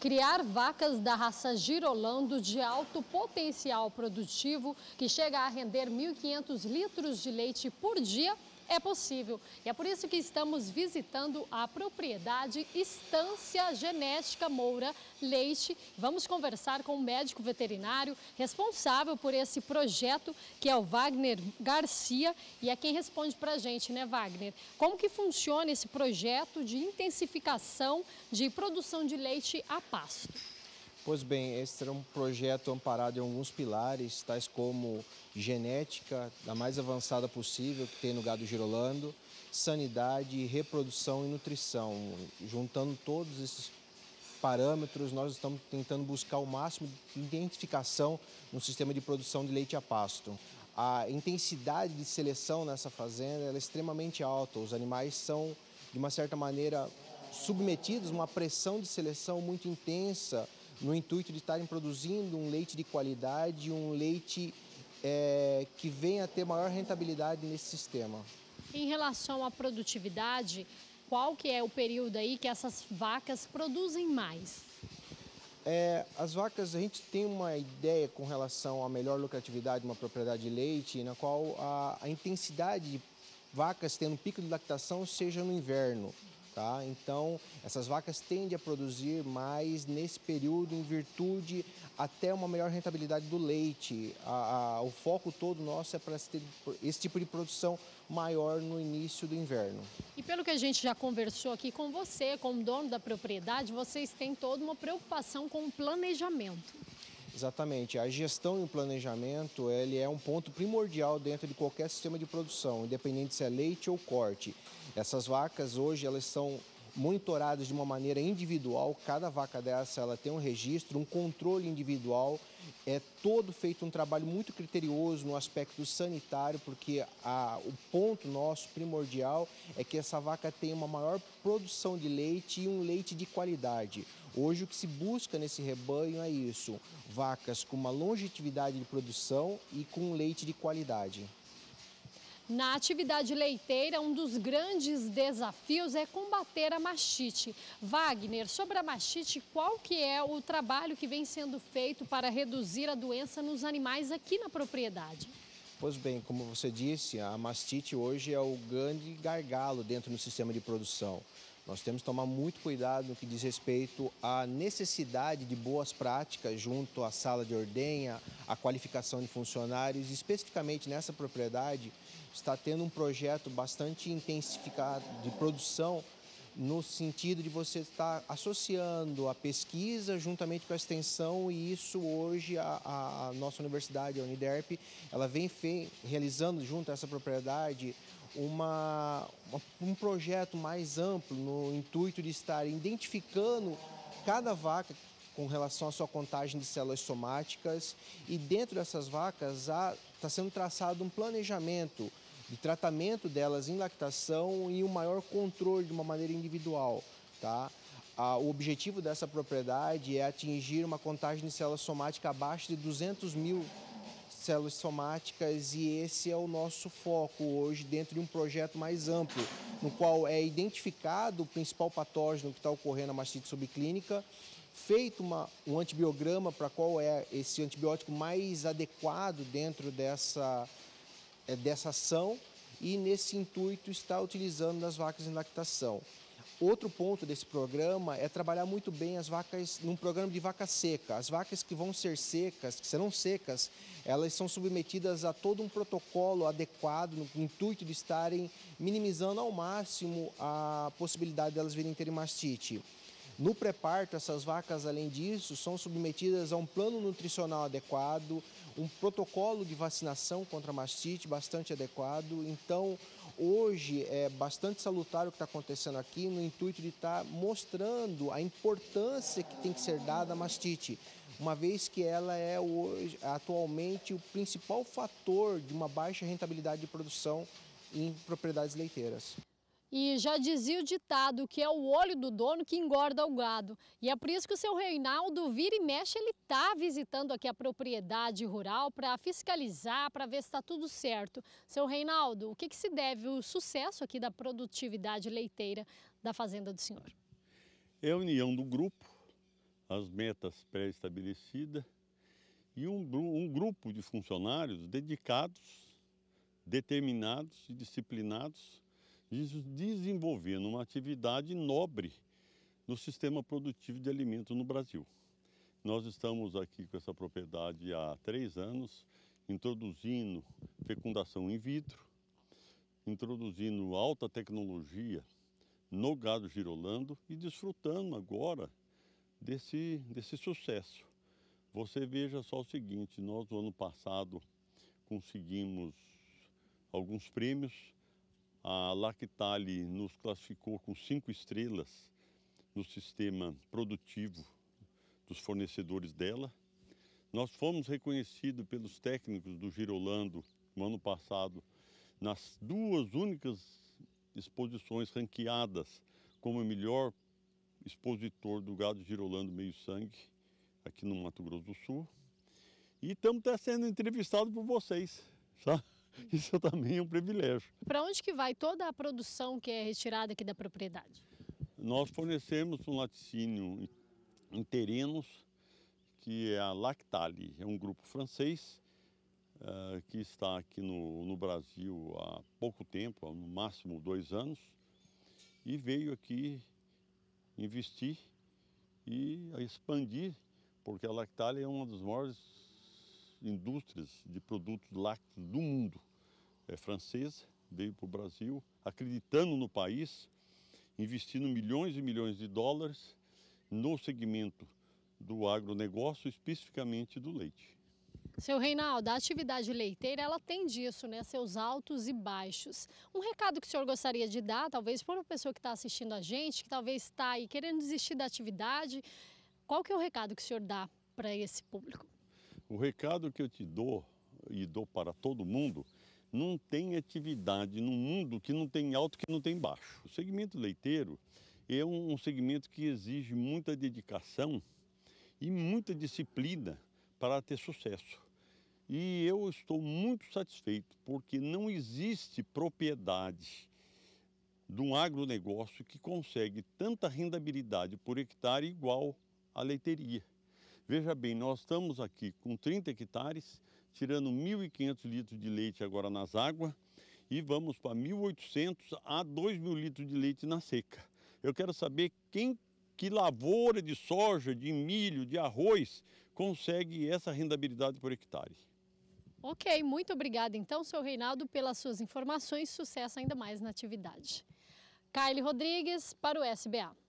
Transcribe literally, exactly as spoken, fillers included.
Criar vacas da raça Girolando de alto potencial produtivo, que chega a render mil e quinhentos litros de leite por dia, é possível. E é por isso que estamos visitando a propriedade Estância Genética Moura Leite. Vamos conversar com o médico veterinário responsável por esse projeto, que é o Wagner Garcia, e é quem responde para a gente, né, Wagner? Como que funciona esse projeto de intensificação de produção de leite a pasto? Pois bem, esse era um projeto amparado em alguns pilares, tais como genética, da mais avançada possível que tem no gado girolando, sanidade, reprodução e nutrição. Juntando todos esses parâmetros, nós estamos tentando buscar o máximo de identificação no sistema de produção de leite a pasto. A intensidade de seleção nessa fazenda é extremamente alta, os animais são, de uma certa maneira, submetidos a uma pressão de seleção muito intensa, no intuito de estarem produzindo um leite de qualidade, um leite é, que venha a ter maior rentabilidade nesse sistema. Em relação à produtividade, qual que é o período aí que essas vacas produzem mais? É, as vacas, a gente tem uma ideia com relação à melhor lucratividade de uma propriedade de leite, na qual a, a intensidade de vacas tendo pico de lactação seja no inverno. Tá? Então, essas vacas tendem a produzir mais nesse período em virtude até uma melhor rentabilidade do leite. A, a, o foco todo nosso é para esse, esse tipo de produção maior no início do inverno. E pelo que a gente já conversou aqui com você, como dono da propriedade, vocês têm toda uma preocupação com o planejamento. Exatamente. A gestão e o planejamento, ele é um ponto primordial dentro de qualquer sistema de produção, independente se é leite ou corte. Essas vacas hoje, elas são monitoradas de uma maneira individual, cada vaca dessa ela tem um registro, um controle individual, é todo feito um trabalho muito criterioso no aspecto sanitário, porque a, o ponto nosso primordial é que essa vaca tenha uma maior produção de leite e um leite de qualidade. Hoje o que se busca nesse rebanho é isso, vacas com uma longevidade de produção e com leite de qualidade. Na atividade leiteira, um dos grandes desafios é combater a mastite. Wagner, sobre a mastite, qual que é o trabalho que vem sendo feito para reduzir a doença nos animais aqui na propriedade? Pois bem, como você disse, a mastite hoje é o grande gargalo dentro do sistema de produção. Nós temos que tomar muito cuidado no que diz respeito à necessidade de boas práticas junto à sala de ordenha, à qualificação de funcionários. Especificamente nessa propriedade, está tendo um projeto bastante intensificado de produção no sentido de você estar associando a pesquisa juntamente com a extensão, e isso hoje a, a nossa universidade, a Uniderp, ela vem fe, realizando junto a essa propriedade uma, uma, um projeto mais amplo no intuito de estar identificando cada vaca com relação à sua contagem de células somáticas, e dentro dessas vacas está sendo traçado um planejamento de tratamento delas em lactação e um maior controle de uma maneira individual. Tá? Ah, o objetivo dessa propriedade é atingir uma contagem de células somáticas abaixo de duzentos mil células somáticas, e esse é o nosso foco hoje dentro de um projeto mais amplo, no qual é identificado o principal patógeno que está ocorrendo na mastite subclínica, feito uma, um antibiograma para qual é esse antibiótico mais adequado dentro dessa É dessa ação, e nesse intuito está utilizando nas vacas em lactação. Outro ponto desse programa é trabalhar muito bem as vacas num programa de vaca seca. As vacas que vão ser secas, que serão secas, elas são submetidas a todo um protocolo adequado no intuito de estarem minimizando ao máximo a possibilidade delas virem terem mastite. No pré-parto, essas vacas, além disso, são submetidas a um plano nutricional adequado, um protocolo de vacinação contra a mastite bastante adequado. Então, hoje é bastante salutar o que está acontecendo aqui, no intuito de estar mostrando a importância que tem que ser dada à mastite, uma vez que ela é hoje, atualmente o principal fator de uma baixa rentabilidade de produção em propriedades leiteiras. E já dizia o ditado que é o olho do dono que engorda o gado. E é por isso que o seu Reinaldo vira e mexe, ele está visitando aqui a propriedade rural para fiscalizar, para ver se está tudo certo. Seu Reinaldo, o que, que se deve o sucesso aqui da produtividade leiteira da fazenda do senhor? É a união do grupo, as metas pré-estabelecidas e um, um grupo de funcionários dedicados, determinados e disciplinados, desenvolvendo uma atividade nobre no sistema produtivo de alimentos no Brasil. Nós estamos aqui com essa propriedade há três anos, introduzindo fecundação in vitro, introduzindo alta tecnologia no gado girolando e desfrutando agora desse, desse sucesso. Você veja só o seguinte, nós no ano passado conseguimos alguns prêmios, a Lactalis nos classificou com cinco estrelas no sistema produtivo dos fornecedores dela. Nós fomos reconhecidos pelos técnicos do Girolando no ano passado nas duas únicas exposições ranqueadas como o melhor expositor do gado girolando meio sangue aqui no Mato Grosso do Sul. E estamos até sendo entrevistados por vocês, sabe? Isso também é um privilégio. Para onde que vai toda a produção que é retirada aqui da propriedade? Nós fornecemos um laticínio em terrenos, que é a Lactalis, é um grupo francês uh, que está aqui no, no Brasil há pouco tempo, há no máximo dois anos, e veio aqui investir e expandir, porque a Lactalis é uma das maiores indústrias de produtos lácteos do mundo. É francesa, veio para o Brasil, acreditando no país, investindo milhões e milhões de dólares no segmento do agronegócio, especificamente do leite. Seu Reinaldo, a atividade leiteira, ela tem disso, né? Seus altos e baixos. Um recado que o senhor gostaria de dar, talvez para uma pessoa que está assistindo a gente, que talvez está aí querendo desistir da atividade, qual que é o recado que o senhor dá para esse público? O recado que eu te dou e dou para todo mundo, não tem atividade no mundo que não tem alto, que não tem baixo. O segmento leiteiro é um segmento que exige muita dedicação e muita disciplina para ter sucesso. E eu estou muito satisfeito, porque não existe propriedade de um agronegócio que consegue tanta rentabilidade por hectare igual à leiteria. Veja bem, nós estamos aqui com trinta hectares, tirando mil e quinhentos litros de leite agora nas águas e vamos para mil e oitocentos a dois mil litros de leite na seca. Eu quero saber quem, que lavoura de soja, de milho, de arroz consegue essa rentabilidade por hectare. Ok, muito obrigada então, seu Reinaldo, pelas suas informações. Sucesso ainda mais na atividade. Kaile Rodrigues para o S B A.